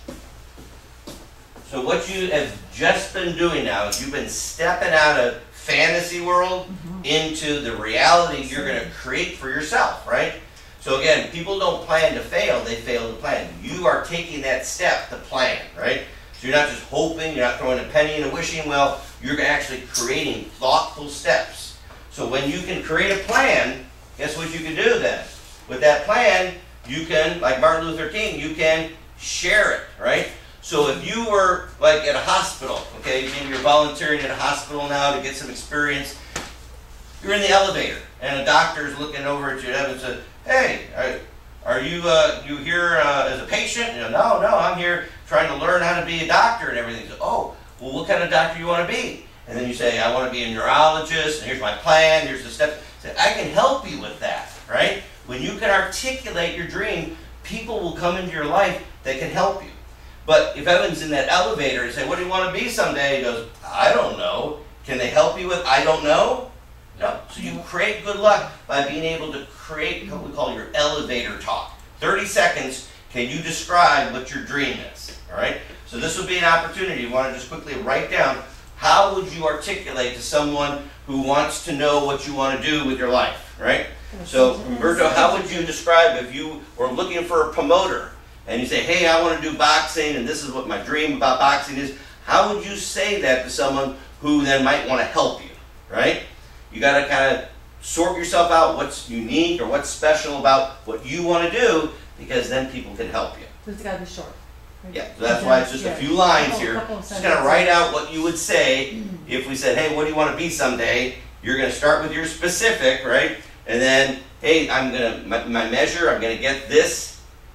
So what you have just been doing now is you've been stepping out of fantasy world into the reality you're gonna create for yourself, right? So again, people don't plan to fail, they fail to plan. You are taking that step to plan, right? So you're not just hoping, you're not throwing a penny in a wishing well, you're actually creating thoughtful steps. So when you can create a plan, guess what you can do then? With that plan, you can, like Martin Luther King, you can share it, right? So if you were like at a hospital, okay, maybe you're volunteering at a hospital now to get some experience, you're in the elevator and a doctor's looking over at you and says, hey, are you here as a patient? No, I'm here trying to learn how to be a doctor and everything. So, oh, well, what kind of doctor you want to be? And then you say, I want to be a neurologist, and here's my plan, here's the steps. Say, I can help you with that, right? When you can articulate your dream, people will come into your life that can help you. But if Evan's in that elevator and say, what do you want to be someday? He goes, I don't know. Can they help you with I don't know? No. So you create good luck by being able to create what we call your elevator talk. 30 seconds, can you describe what your dream is? All right? So this would be an opportunity. You want to just quickly write down, how would you articulate to someone who wants to know what you want to do with your life, right? So, Roberto, how would you describe if you were looking for a promoter and you say, hey, I want to do boxing and this is what my dream about boxing is, how would you say that to someone who then might want to help you, right? You got to kind of sort yourself out what's unique or what's special about what you want to do, because then people can help you. But it's gotta be short. right? Yeah, so that's why it's just a few lines here. Just gonna write out what you would say if we said, hey, what do you want to be someday? You're gonna start with your specific, right? And then, hey, my measure, I'm gonna get this.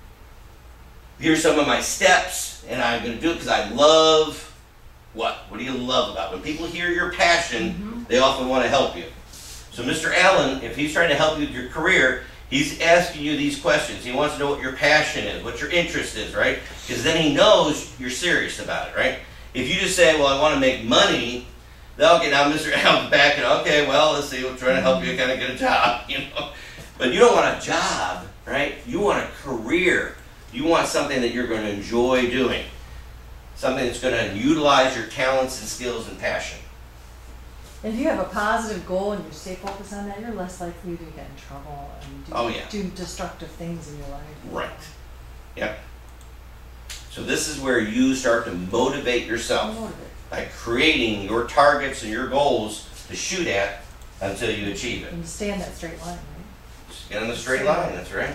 Here's some of my steps, and I'm gonna do it because I love what? What do you love about it? When people hear your passion, they often want to help you. So Mr. Allen, if he's trying to help you with your career, he's asking you these questions. He wants to know what your passion is, what your interest is, right? Because then he knows you're serious about it, right? If you just say, well, I want to make money, Okay, now Mr. Allen's back, and okay, well, let's see, we're trying to help you kind of get a job, you know. But you don't want a job, right? You want a career. You want something that you're going to enjoy doing. Something that's going to utilize your talents and skills and passion. And if you have a positive goal and you stay focused on that, you're less likely to get in trouble and do destructive things in your life. Right. Yep. So this is where you start to motivate yourself by creating your targets and your goals to shoot at until you achieve it. And you stay in that straight line, right? Just get on the straight line, that's right.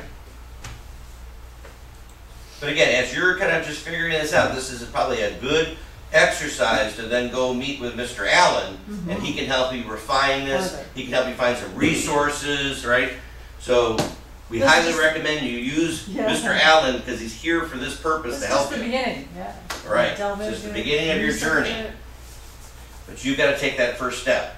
But again, as you're kind of just figuring this out, this is probably a good exercise to then go meet with Mr. Allen, and he can help you refine this. Perfect. He can help you find some resources, right? So we This highly is- recommend you use Yeah. Mr. Allen because he's here for this purpose It's to just help the you. beginning, yeah. Right. Television, It's just the beginning of your research journey. it. But you've got to take that first step.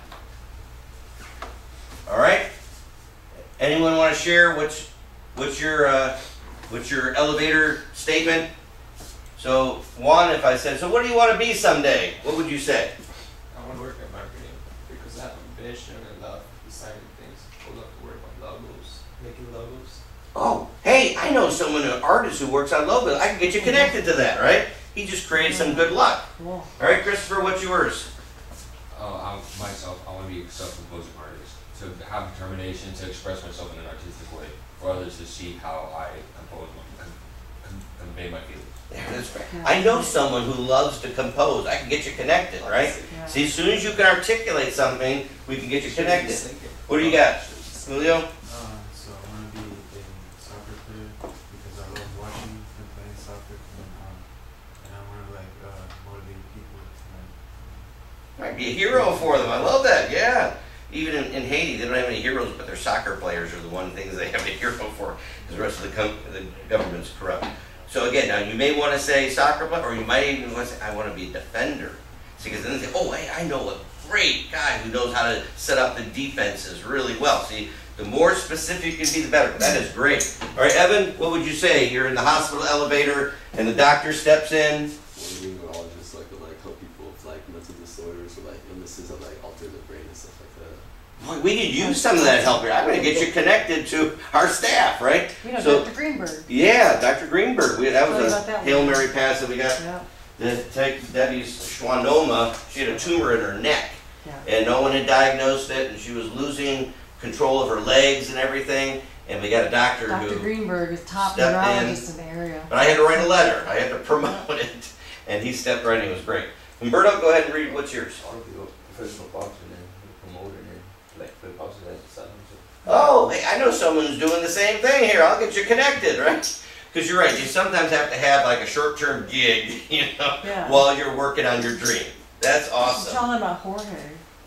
All right. Anyone want to share what's your elevator statement? So Juan, if I said, so what do you want to be someday? What would you say? I want to work at marketing because I have ambition and love designing things. I love to work on logos, making logos. Oh, hey, I know someone, an artist who works on logos. I can get you connected to that, right? He just created some good luck. Cool. All right, Christopher, what's yours? Myself, I want to be a self-composing artist, to have determination to express myself in an artistic way, for others to see how I convey my feelings. Yeah, that's right. I know someone who loves to compose. I can get you connected, right? Yeah. See, as soon as you can articulate something, we can get you connected. What do you got, Julio? So I want to be a soccer player because I love watching and playing soccer, and I want to motivate people to Might be a hero for them. I love that. Yeah. Even in Haiti, they don't have any heroes, but their soccer players are the one things they have a hero for, because the rest of the government's corrupt. So again, now you may want to say soccer player, or you might even want to say, I want to be a defender. See, because then they say, oh, hey, I know a great guy who knows how to set up the defenses really well. See, the more specific you can be, the better. That is great. All right, Evan, what would you say? You're in the hospital elevator, and the doctor steps in. Well, neurologist like help people with mental disorders or illnesses that alter the brain and stuff like that. Boy, we could use some of that help here. I'm going to get you connected to our staff, right? You know, So, Dr. Greenberg. yeah, Dr. Greenberg. That Tell was me a about that one. Hail Mary pass that we got. Yeah. Debbie's schwannoma. She had a tumor in her neck, Yeah. and no one had diagnosed it, and she was losing control of her legs and everything. And we got a doctor Dr. who. Greenberg is top stepped neurologist in the area. But I had to write a letter. I had to promote it, and he stepped right in. It was great. Humberto, go ahead and read. What's yours? I want to be a professional boxer and then a promoter and then play boxers at the side. Oh, hey, I know someone who's doing the same thing here. I'll get you connected, right? Because you're right. You sometimes have to have a short-term gig, Yeah. while you're working on your dream. That's I'm awesome. telling about Jorge.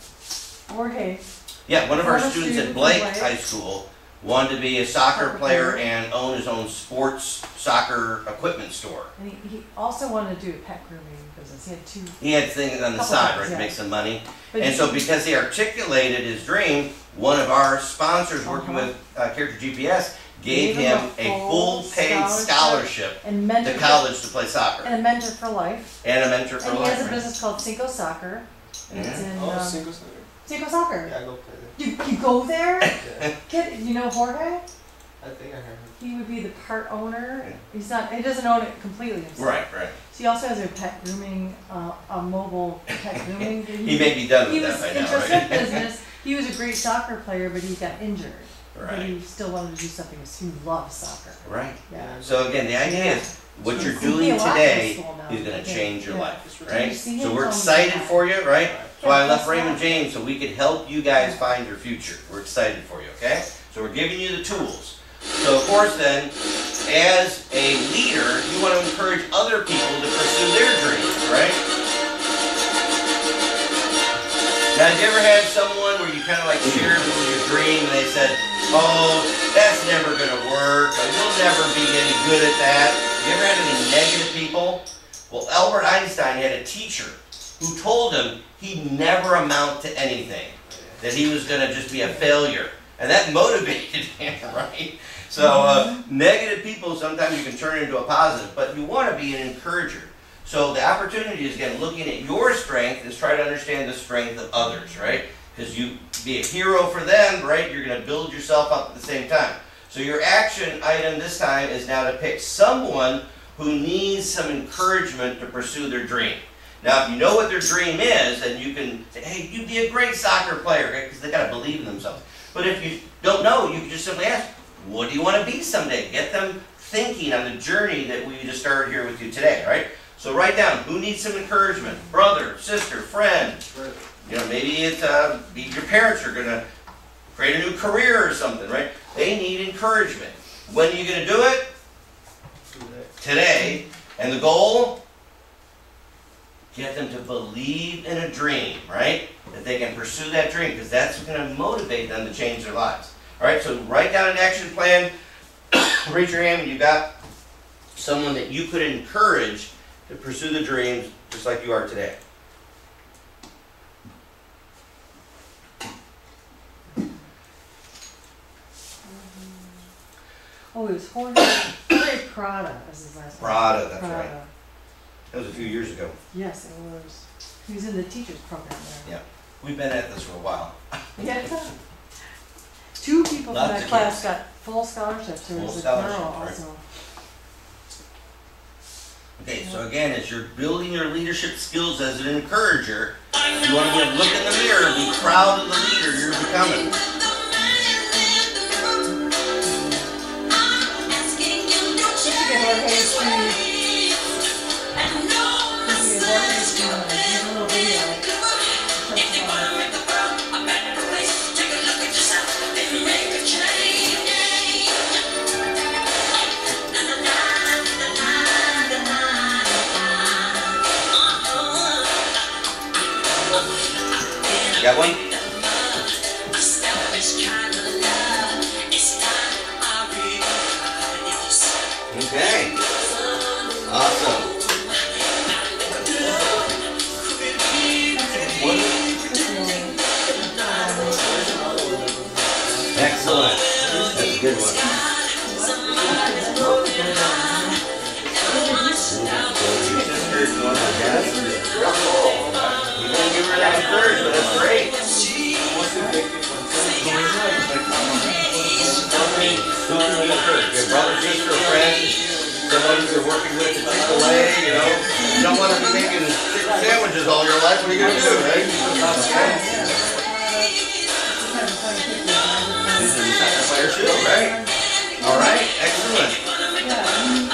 Jorge. Yeah, one of our One of the students at students Blake in Blake. High School wanted to be a soccer Soccer player player. and own his own sports soccer equipment store. And he also wanted to do a pet grooming business. He had two. He had things on the Couple side, things, right, to yeah. make some money. But And he- so because he articulated his dream, one of our sponsors working Uh-huh. with Character GPS gave Gave him him a a full full paid scholarship And mentor to college to play soccer. and a mentor for life. And a mentor for And he life. has a right? business called Cinco Soccer. And it's Yeah. in Single center. Cinco Soccer. Yeah, I go play there. You go there? Yeah, You know Jorge? I think I heard him. He would be the part owner. Yeah. He doesn't own it completely himself. Right, right. So he also has a pet grooming, a mobile pet grooming. He may be done He with was that by now, interested in right? business. He was a great soccer player, but he got injured. But Right. he still wanted to do something because he loves soccer. Right. Yeah. So again, the idea is what you're He's doing a lot today in school now. is going to Yeah. change your Yeah. life, Did right? you see So him? we're Tell me excited about for you, right? So I Yeah, left that's Raymond right. James so we could help you guys find your future. We're excited for you, okay? So we're giving you the tools. So of course then, as a leader, you want to encourage other people to pursue their dreams, right? Now, have you ever had someone where you kind of shared with your dream and they said, oh, that's never going to work, or you'll never be any good at that? You ever had any negative people? Well, Albert Einstein had a teacher who told him he'd never amount to anything, that he was going to just be a failure. And that motivated him, right? So negative people, sometimes you can turn into a positive, but you want to be an encourager. So the opportunity is, again, looking at your strength is try to understand the strength of others, right? Because you be a hero for them, right? You're going to build yourself up at the same time. So your action item this time is now to pick someone who needs some encouragement to pursue their dream. Now, if you know what their dream is, then you can say, hey, you'd be a great soccer player, right? Because they got to believe in themselves. But if you don't know, you can just simply ask, what do you want to be someday? Get them thinking on the journey that we just started here with you today, right? So write down, who needs some encouragement? Brother, sister, friend. You know, maybe it's your parents are going to create a new career or something, right? They need encouragement. When are you going to do it? Today. And the goal? Get them to believe in a dream, right? That they can pursue that dream, because that's going to motivate them to change their lives. All right, so write down an action plan. Raise your hand when you got someone that you could encourage to pursue the dreams just like you are today. Oh, it was Jorge Prada. Is his last name. Prada, that's Prada. right. That was a few years ago. Yes, it was. He was in the teachers program there. Yeah. We've been at this for a while. Yeah. 2 people Lots from that of class kids. got full scholarships. There Full was a girl scholarships, also. Okay, so again, as you're building your leadership skills as an encourager, you want to be able to look in the mirror and be proud of the leader you're becoming. Got one? Okay. Awesome. Excellent. That's a good one. You didn't give her that encouragement, that's great. Who can you encourage? Your brother, sister, a friend, someone you're working with at Chick-fil-A, you know? You don't want to be making chicken sandwiches all your life, what are you going to do, right? Fire shield, right? All right, excellent.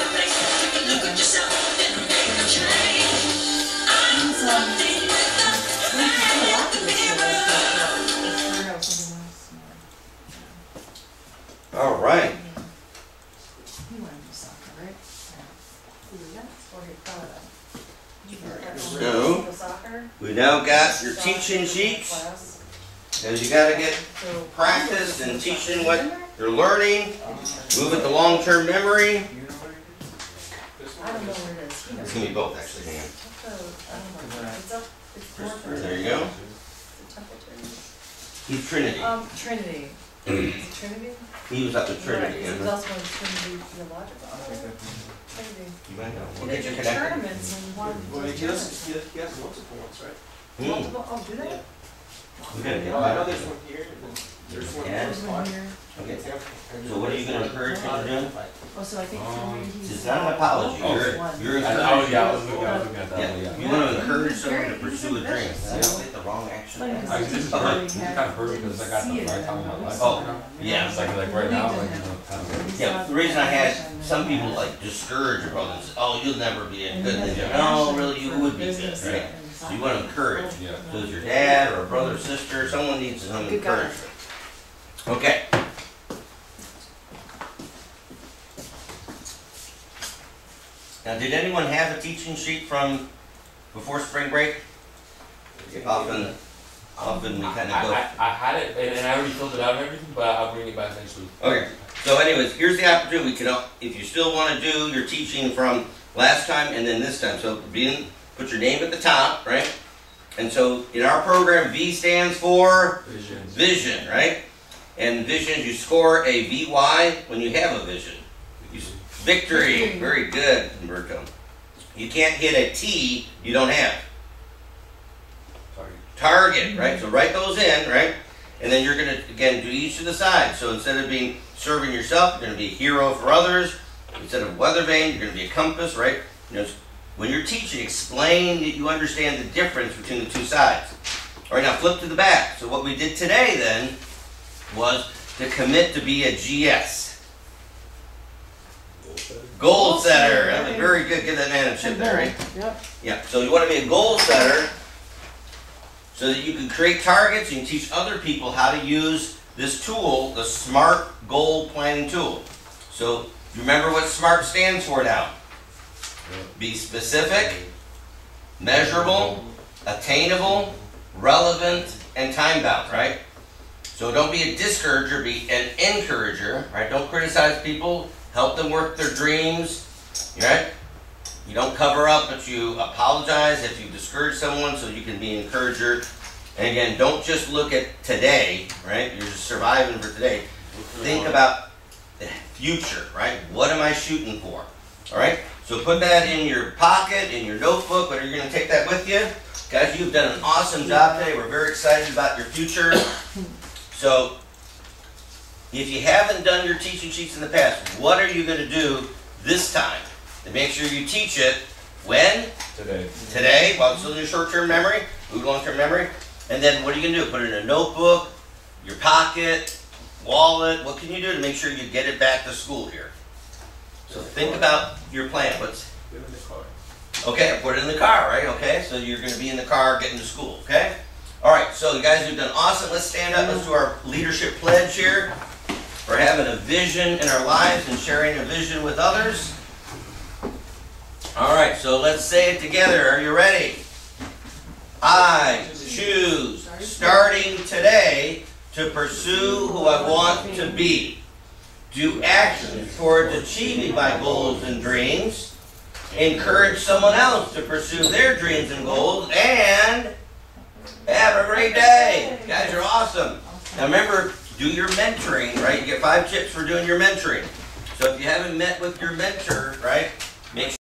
All right. You want to do soccer, right? Yeah. Jorge Prada. So, Soccer? we now got your teaching sheets. Because you got to get practice and teaching what you're learning. Move it to long-term memory. I don't know where it is. He knows. It's going to be both, actually. Hang on. I don't know. It's up. It's north of There you go. the Templeton. He's Trinity. Trinity. Is it Trinity? He was up at Trinity. Right, he's Yeah. also in Trinity Theological. Trinity. You might know. We'll They get you do connected. tournaments and one. Well, he has multiple ones, right? Multiple, oh, do they? We gotta get Oh, I know back. there's one here, and then there's one Yeah. in There's this one spot. here. Okay. So what are you going to encourage him to do? Oh, so I think Trinity, he's. It's not an apology. Oh, You're I was encouraging. looking at that Yeah, one, yeah. you want to encourage someone to He's pursue a dream. ambitious. That's like the wrong action. Like, Like, this is perfect, this is kind of perfect because I got the right time in my life. Oh, yeah. It's like right now, like, you know, kind of. Yeah, the reason I had some people like discourage your brother and say, oh, you'll never be a good thing. No, really, you would be good, right? So you want to encourage. Yeah. So it's your dad or a brother or sister, someone needs some Good guy. encouragement. Okay. Now, did anyone have a teaching sheet from before spring break? Often we kind of go. I had it, and I already filled it out and everything, but I'll bring it back next week. Okay. So anyways, here's the opportunity. We can, if you still want to do your teaching from last time and then this time. So put your name at the top, right? And so in our program, V stands for vision, right? And vision, you score a VY when you have a vision. Victory. Very good, Humberto. You can't hit a T you don't have. Target. Target, right? So write those in, right? And then you're going to, again, do each of the sides. So instead of being serving yourself, you're going to be a hero for others. Instead of weather vane, you're going to be a compass, right? You know, when you're teaching, explain that you understand the difference between the two sides. All right, now flip to the back. So what we did today then was to commit to be a GS. Goal setter. That was very good. Get that man a chip there, right? Yep. Yeah. So you want to be a goal setter so that you can create targets. You can teach other people how to use this tool, the SMART goal planning tool. So you remember what SMART stands for now? Be specific, measurable, attainable, relevant, and time bound, right? So don't be a discourager, be an encourager, right? Don't criticize people, help them work their dreams, right? You don't cover up, but you apologize if you discourage someone so you can be an encourager. And again, don't just look at today, right? You're just surviving for today. Think about the future, right? What am I shooting for? All right? So put that in your pocket, in your notebook, whether you're going to take that with you. Guys, you've done an awesome job today. We're very excited about your future. So if you haven't done your teaching sheets in the past, what are you going to do this time to make sure you teach it when? Today. Today, while it's still in your short-term memory, move long-term memory. And then what are you going to do? Put it in a notebook, your pocket, wallet. What can you do to make sure you get it back to school here? So think about your plan. What's Put it in the car. okay? Put it in the car, right? Okay, so you're going to be in the car getting to school. Okay. All right. So you guys have done awesome. Let's stand up. Let's do our leadership pledge here for having a vision in our lives and sharing a vision with others. All right. So let's say it together. Are you ready? I choose, starting today, to pursue who I want to be. Do actions towards achieving my goals and dreams. Encourage someone else to pursue their dreams and goals. And have a great day. You guys are awesome. Now remember, do your mentoring, right? You get 5 chips for doing your mentoring. So if you haven't met with your mentor,